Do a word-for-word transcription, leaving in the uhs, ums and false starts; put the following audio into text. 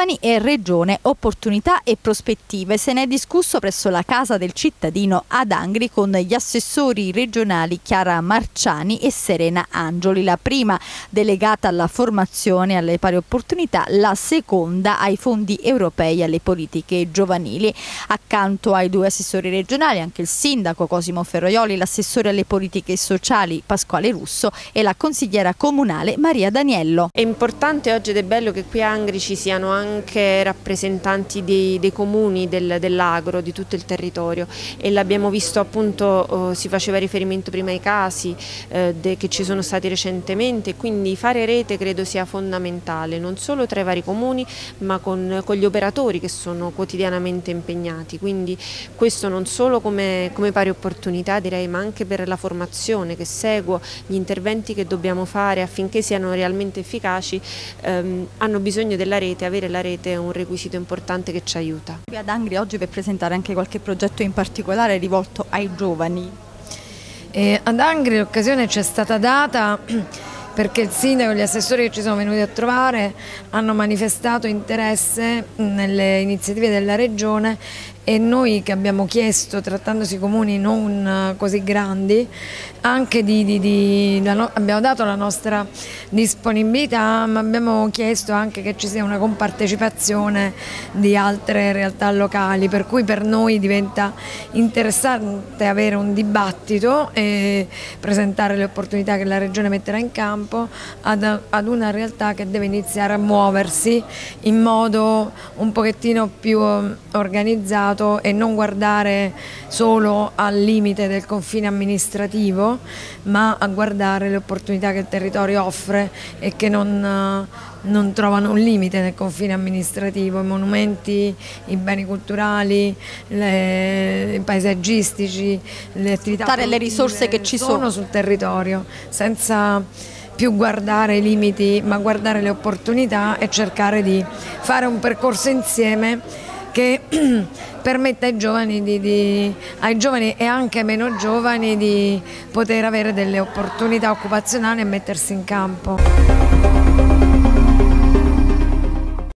giovani e regione, opportunità e prospettive. Se ne è discusso presso la Casa del Cittadino ad Angri con gli assessori regionali Chiara Marciani e Serena Angioli, la prima delegata alla formazione e alle pari opportunità, la seconda ai fondi europei e alle politiche giovanili. Accanto ai due assessori regionali anche il sindaco Cosimo Ferroioli, l'assessore alle politiche sociali Pasquale Russo e la consigliera comunale Maria Daniello. È importante oggi ed è bello che qui a Angri ci siano anche rappresentanti dei, dei comuni del, dell'agro, di tutto il territorio, e l'abbiamo visto appunto, eh, si faceva riferimento prima ai casi eh, de, che ci sono stati recentemente, quindi fare rete credo sia fondamentale, non solo tra i vari comuni ma con, con gli operatori che sono quotidianamente impegnati, quindi questo non solo come, come pari opportunità direi, ma anche per la formazione che seguo, gli interventi che dobbiamo fare affinché siano realmente efficaci, ehm, hanno bisogno della rete. Avere la rete è un requisito importante che ci aiuta. Qui ad Angri oggi per presentare anche qualche progetto in particolare rivolto ai giovani. E ad Angri l'occasione ci è stata data perché il sindaco e gli assessori che ci sono venuti a trovare hanno manifestato interesse nelle iniziative della regione, e noi che abbiamo chiesto, trattandosi di comuni non così grandi, anche di, di, di, no, abbiamo dato la nostra disponibilità, ma abbiamo chiesto anche che ci sia una compartecipazione di altre realtà locali, per cui per noi diventa interessante avere un dibattito e presentare le opportunità che la regione metterà in campo ad, ad una realtà che deve iniziare a muoversi in modo un pochettino più organizzato e non guardare solo al limite del confine amministrativo, ma a guardare le opportunità che il territorio offre e che non, non trovano un limite nel confine amministrativo. I monumenti, i beni culturali, le, i paesaggistici, le attività Sfruttare le risorse che ci sono. sono sul territorio, senza più guardare i limiti ma guardare le opportunità e cercare di fare un percorso insieme che permetta ai giovani, di, di, ai giovani e anche ai meno giovani di poter avere delle opportunità occupazionali e mettersi in campo.